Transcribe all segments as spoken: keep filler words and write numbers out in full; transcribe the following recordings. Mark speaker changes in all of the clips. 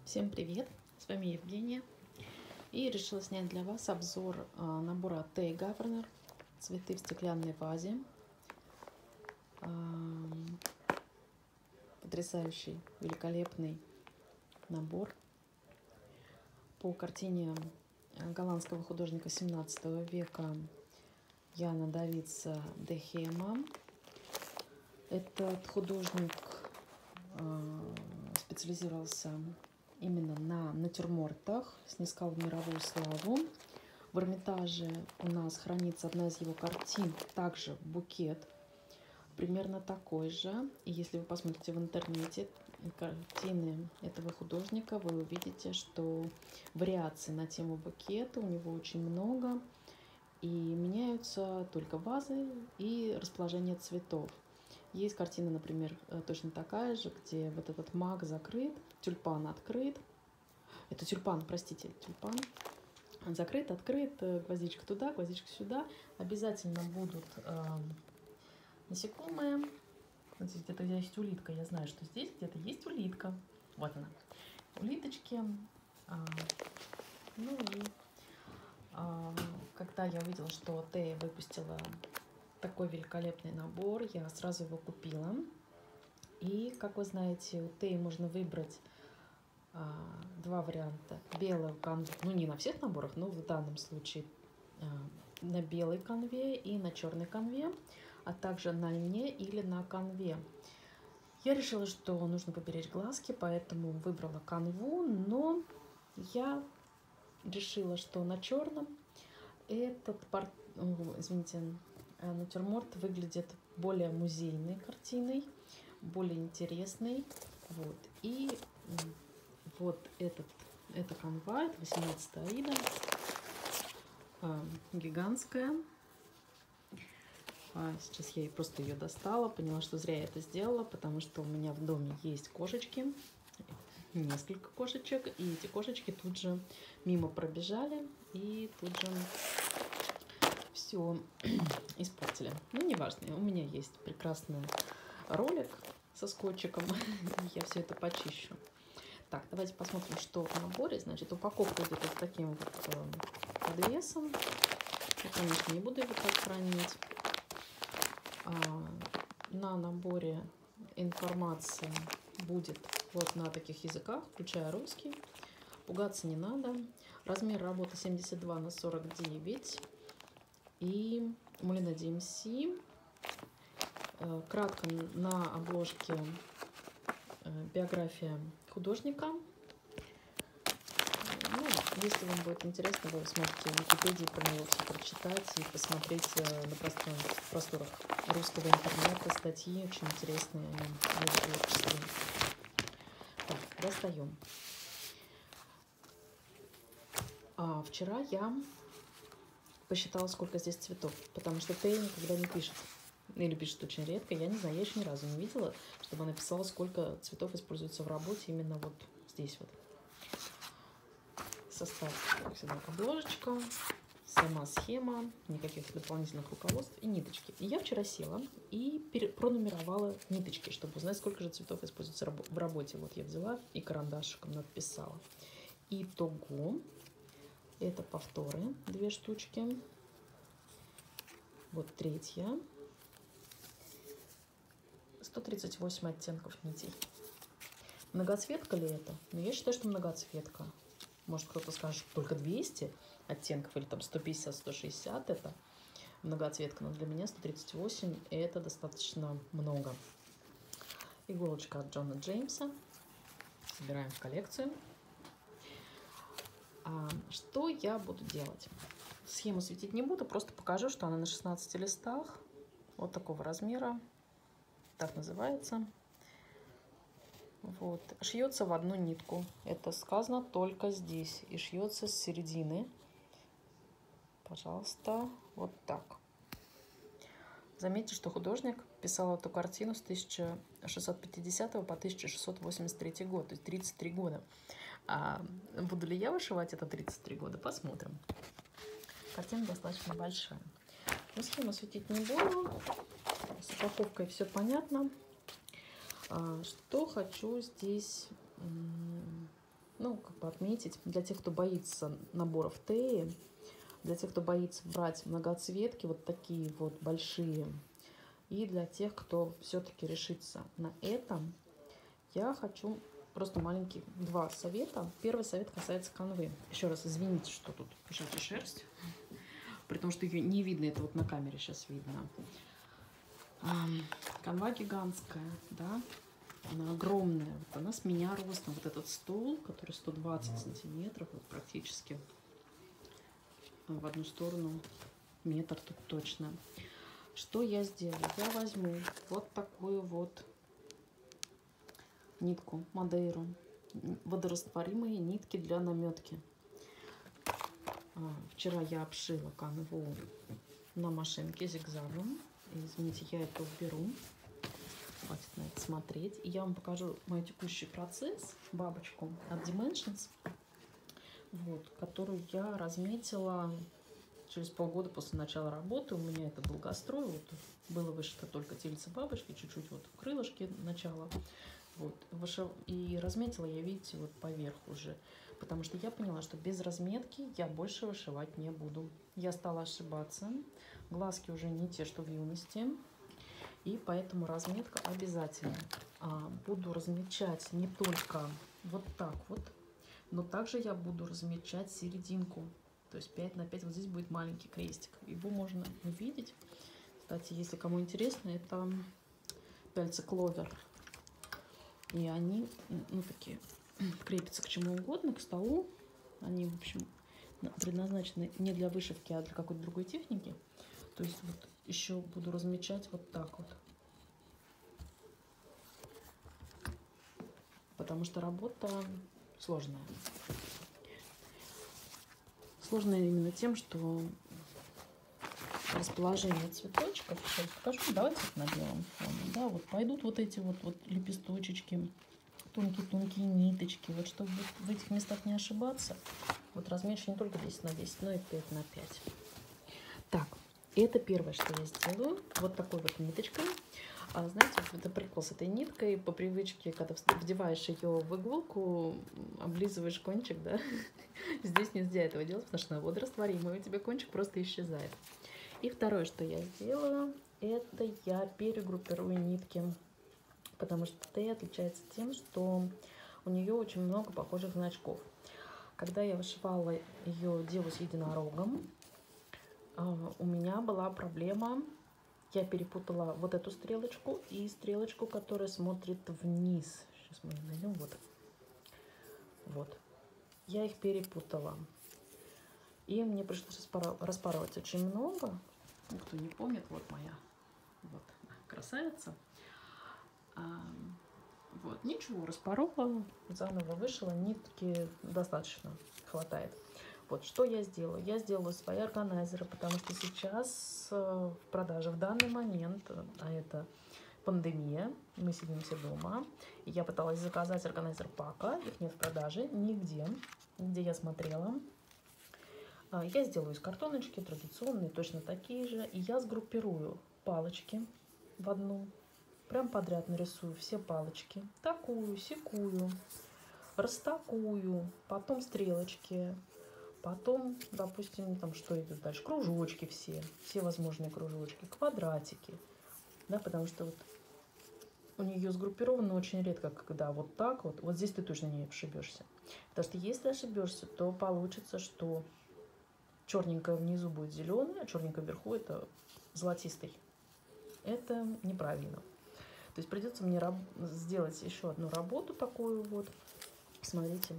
Speaker 1: Всем привет! С вами Евгения. И решила снять для вас обзор а, набора Tea Governor «Цветы в стеклянной вазе». А, потрясающий, великолепный набор по картине голландского художника семнадцатого века Яна Давидса де Хема. Этот художник а, специализировался именно на натюрмортах, снискал мировую славу. В Эрмитаже у нас хранится одна из его картин, также букет, примерно такой же. И если вы посмотрите в интернете картины этого художника, вы увидите, что вариаций на тему букета у него очень много. И меняются только вазы и расположение цветов. Есть картина, например, точно такая же, где вот этот маг закрыт, тюльпан открыт. Это тюльпан, простите, тюльпан. Закрыт, открыт, гвоздичка туда, гвоздичка сюда. Обязательно будут э, насекомые. Здесь где-то есть улитка. Я знаю, что здесь где-то есть улитка. Вот она. Улиточки. А, ну и а, когда я увидела, что Тея выпустила такой великолепный набор, я сразу его купила. И, как вы знаете, у Теи можно выбрать а, два варианта. Белую канву, ну не на всех наборах, но в данном случае а, на белой канве и на черной канве, а также на льне или на канве. Я решила, что нужно поберечь глазки, поэтому выбрала канву, но я решила, что на черном этот порт... извините, натюрморт выглядит более музейной картиной, более интересной. Вот. И вот этот, эта канва, это восемнадцатая Аида, э, гигантская. А сейчас я просто ее достала, поняла, что зря я это сделала, потому что у меня в доме есть кошечки, несколько кошечек, и эти кошечки тут же мимо пробежали и тут же все испортили. Ну, неважно, у меня есть прекрасный ролик со скотчиком, я все это почищу. Так, давайте посмотрим, что в наборе. Значит, упаковка идет вот таким вот подвесом. Я, конечно, не буду его так хранить. А, на наборе информация будет вот на таких языках, включая русский. Пугаться не надо. Размер работы семьдесят два на сорок девять. И Мулина ди эм си. Кратко на обложке биография художника. Ну, если вам будет интересно, вы сможете в Википедии про него все прочитать и посмотреть на просторах русского интернета статьи очень интересные о нем, о его творчестве. Так, достаем. А вчера я посчитала, сколько здесь цветов, потому что Тея никогда не пишет. Или пишет очень редко. Я не знаю, я еще ни разу не видела, чтобы она писала, сколько цветов используется в работе именно вот здесь вот. Состав, как всегда, обложечка, сама схема, никаких дополнительных руководств и ниточки. И я вчера села и пронумеровала ниточки, чтобы узнать, сколько же цветов используется в работе. Вот я взяла и карандашиком написала. Итого, это повторы, две штучки. Вот третья. сто тридцать восемь оттенков нитей. Многоцветка ли это? Ну, я считаю, что многоцветка. Может, кто-то скажет, что только двести оттенков или там сто пятьдесят — сто шестьдесят это многоцветка. Но для меня сто тридцать восемь это достаточно много. Иголочка от Джона Джеймса. Собираем в коллекцию. А что я буду делать? Схему светить не буду, просто покажу, что она на шестнадцати листах. Вот такого размера. Так называется. Вот. Шьется в одну нитку. Это сказано только здесь. И шьется с середины. Пожалуйста, вот так. Заметьте, что художник писал эту картину с тысяча шестьсот пятидесятого по тысяча шестьсот восемьдесят третий год, то есть тридцать три года. А буду ли я вышивать это тридцать три года? Посмотрим. Картина достаточно большая. Но схему светить не буду. С упаковкой все понятно. Что хочу здесь ну, как бы отметить. Для тех, кто боится наборов Теи, для тех, кто боится брать многоцветки, вот такие вот большие. И для тех, кто все-таки решится на это, я хочу просто маленькие два совета. Первый совет касается канвы. Еще раз извините, что тут кошачья шерсть, при том, что ее не видно, это вот на камере сейчас видно. Канва гигантская, да, она огромная. Вот она с меня ростом. Вот этот стол, который сто двадцать сантиметров, вот практически в одну сторону метр тут точно. Что я сделаю? Я возьму вот такую вот нитку Мадейру, водорастворимые нитки для наметки. Вчера я обшила канву на машинке зигзагом. Извините, я это уберу. Хватит на это смотреть. И я вам покажу мой текущий процесс, бабочку от Dimensions, вот, которую я разметила через полгода после начала работы. У меня это долгострой. Вот, было вышито только тельце бабочки, чуть-чуть вот крылышки начала. Вот, вышив... И разметила я, видите, вот поверх уже. Потому что я поняла, что без разметки я больше вышивать не буду. Я стала ошибаться. Глазки уже не те, что в юности. И поэтому разметка обязательно. А, буду размечать не только вот так вот, но также я буду размечать серединку. То есть пять на пять вот здесь будет маленький крестик. Его можно увидеть. Кстати, если кому интересно, это пяльцы кловер. И они, ну, такие, крепятся к чему угодно, к столу. Они, в общем, предназначены не для вышивки, а для какой-то другой техники. То есть вот еще буду размечать вот так вот. Потому что работа сложная. Сложная именно тем, что расположение цветочков. Сейчас покажу. Давайте на белом фоне. Да, вот пойдут вот эти вот, вот лепесточечки, тонкие-тонкие ниточки. Вот чтобы в этих местах не ошибаться, вот размечу не только десять на десять, но и пять на пять. Так, это первое, что я сделаю. Вот такой вот ниточкой. А, знаете, это прикол с этой ниткой. По привычке, когда вдеваешь ее в иголку, облизываешь кончик, да? Здесь нельзя этого делать, потому что она водорастворимая, у тебя кончик просто исчезает. И второе, что я сделала, это я перегруппирую нитки. Потому что Тея отличается тем, что у нее очень много похожих значков. Когда я вышивала ее деву с единорогом, у меня была проблема. Я перепутала вот эту стрелочку и стрелочку, которая смотрит вниз. Сейчас мы найдем. Вот. Вот. Я их перепутала. И мне пришлось распарывать очень много. Ну, кто не помнит, вот моя вот, красавица. А, вот, ничего, распорола, заново вышила. Нитки достаточно хватает. Вот, что я сделала? Я сделала свои органайзеры, потому что сейчас в продаже в данный момент, а это пандемия, мы сидим все дома, и я пыталась заказать органайзер пака, их нет в продаже нигде, где я смотрела. Я сделаю из картоночки, традиционные, точно такие же, и я сгруппирую палочки в одну, прям подряд нарисую все палочки, такую, сякую, растакую, потом стрелочки. Потом, допустим, там что идет дальше? Кружочки все, все возможные кружочки, квадратики, да, потому что вот у нее сгруппировано очень редко, когда вот так вот, вот здесь ты точно не ошибешься. Потому что если ошибешься, то получится, что черненькое внизу будет зеленое, а черненькое вверху это золотистый. Это неправильно. То есть придется мне сделать еще одну работу такую вот. Смотрите.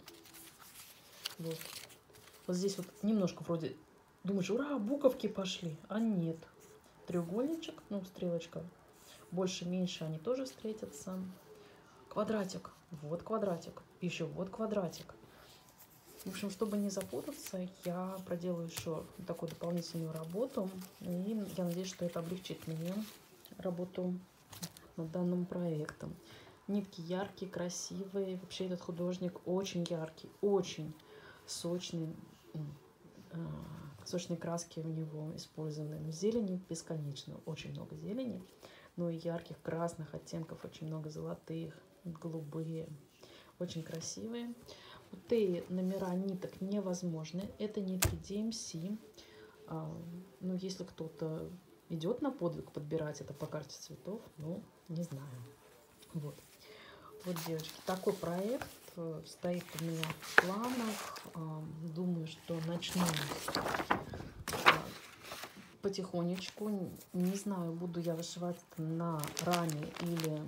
Speaker 1: Вот. Вот здесь вот немножко вроде думаешь, ура, буковки пошли, а нет. Треугольничек, ну, стрелочка, больше-меньше они тоже встретятся. Квадратик, вот квадратик, еще вот квадратик. В общем, чтобы не запутаться, я проделаю еще такую дополнительную работу. И я надеюсь, что это облегчит мне работу над данным проектом. Нитки яркие, красивые. Вообще этот художник очень яркий, очень сочный. Сочные краски у него использованы. Зелени бесконечно, очень много зелени. Но и ярких красных оттенков, очень много золотых, голубые. Очень красивые. У Теи номера ниток невозможны. Это нитки ди эм си. А, ну, если кто-то идет на подвиг подбирать это по карте цветов, ну, не знаю. Вот. Вот, девочки, такой проект стоит у меня в планах. Думаю, что начну потихонечку. Не знаю, буду я вышивать на раме или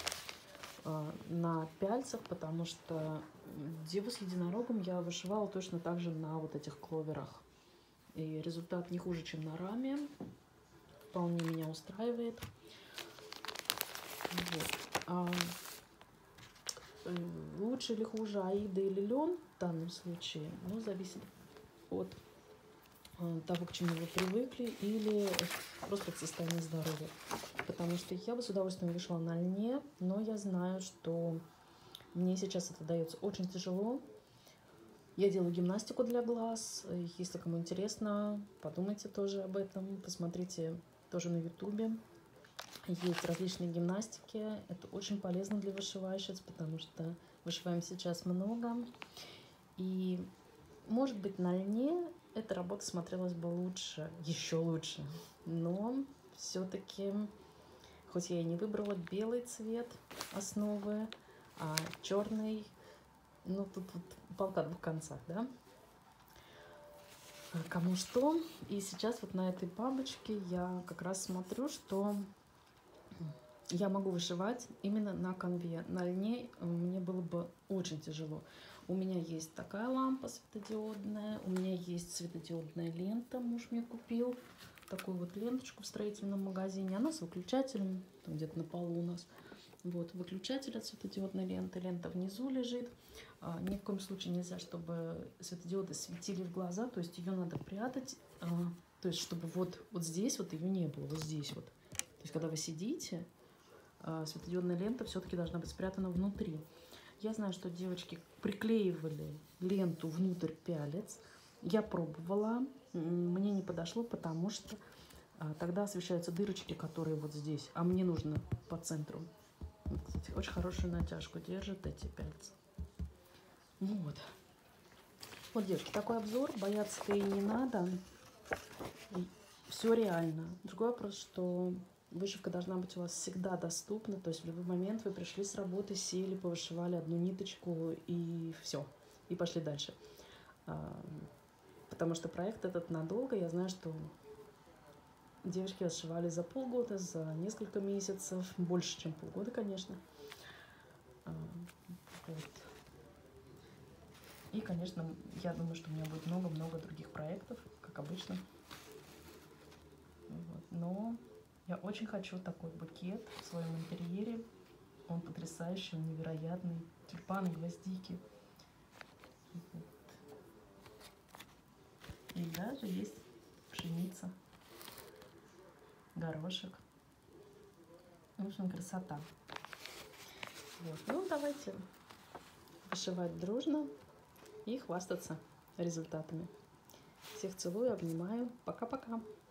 Speaker 1: на пяльцах, потому что Деву с единорогом я вышивала точно так же на вот этих кловерах. И результат не хуже, чем на раме. Вполне меня устраивает. Вот. А лучше или хуже Аида или Лен в данном случае, ну, зависит от того, к чему вы привыкли, или просто от состояния здоровья. Потому что я бы с удовольствием вышла на льне, но я знаю, что мне сейчас это дается очень тяжело. Я делаю гимнастику для глаз. Если кому интересно, подумайте тоже об этом. Посмотрите тоже на ютубе. Есть различные гимнастики. Это очень полезно для вышивальщиц, потому что вышиваем сейчас много. И, может быть, на льне эта работа смотрелась бы лучше, еще лучше. Но все-таки, хоть я и не выбрала белый цвет основы, а черный, ну, тут вот палка о двух концах, да? Кому что. И сейчас вот на этой бабочке я как раз смотрю, что я могу вышивать именно на конве. На льне мне было бы очень тяжело. У меня есть такая лампа светодиодная, у меня есть светодиодная лента, муж мне купил такую вот ленточку в строительном магазине. Она с выключателем, где-то на полу у нас. Вот, выключатель от светодиодной ленты. Лента внизу лежит. А, ни в коем случае нельзя, чтобы светодиоды светили в глаза. То есть ее надо прятать. А, то есть, чтобы вот, вот здесь вот ее не было. Вот здесь вот. То есть, когда вы сидите, а, светодиодная лента все-таки должна быть спрятана внутри. Я знаю, что девочки приклеивали ленту внутрь пялец. Я пробовала. Мне не подошло, потому что а, тогда освещаются дырочки, которые вот здесь. А мне нужно по центру. Вот, кстати, очень хорошую натяжку держат эти пяльцы. Вот. Вот, девочки, такой обзор. Бояться-то и не надо. Все реально. Другой вопрос, что вышивка должна быть у вас всегда доступна. То есть в любой момент вы пришли с работы, сели, повышивали одну ниточку и все. И пошли дальше. Потому что проект этот надолго. Я знаю, что девочки отшивали за полгода, за несколько месяцев. Больше, чем полгода, конечно. Вот. И, конечно, я думаю, что у меня будет много-много других проектов, как обычно. Вот. Но я очень хочу такой букет в своем интерьере. Он потрясающий, невероятный. Тюльпаны, гвоздики. Вот. И даже есть пшеница, горошек. В общем, красота. Вот. Ну, давайте вышивать дружно и хвастаться результатами. Всех целую, обнимаю. Пока-пока.